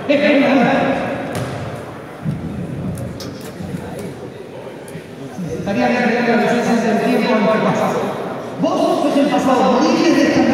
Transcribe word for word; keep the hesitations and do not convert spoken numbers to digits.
Estaría bien tener la licencia del tiempo antepasado. Vos sos el pasado, morís de esta